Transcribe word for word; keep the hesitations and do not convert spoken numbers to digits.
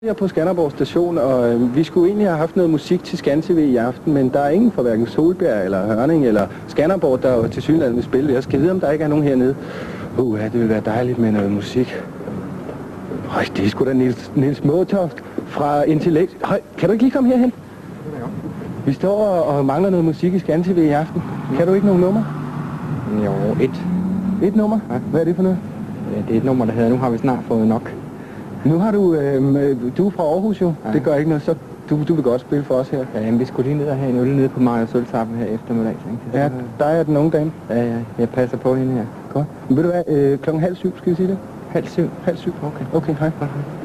Jeg er på Skanderborg station, og øh, vi skulle egentlig have haft noget musik til Skan-T V i aften, men der er ingen fra hverken Solbjerg eller Hørning eller Skanderborg, der jo til synligheden vil spille. Jeg skal vide, om der ikke er nogen hernede. Uh, ja, det vil være dejligt med noget musik. Høj, det er sgu da Niels, Niels Måtoft fra Intellekt. Høj, kan du ikke lige komme herhen? Vi står og, og mangler noget musik i Skan-T V i aften. Kan du ikke nogen nummer? Jo, et. Et nummer? Ja. Hvad er det for noget? Ja, det er et nummer, der hedder Nu har vi snart fået nok. Nu har du, øh, du er fra Aarhus jo, ja. Det gør ikke noget, så du, du vil godt spille for os her. Ja, jamen, vi skulle lige ned og have en øl nede på Maja Sølvtappen her eftermiddag. Ja, der er den unge dame. Ja, ja, jeg passer på hende her. Godt. Men ved du hvad, øh, klokken halv syv, skal vi sige det? Halv syv? Halv syv, okay. Okay, hej. hej.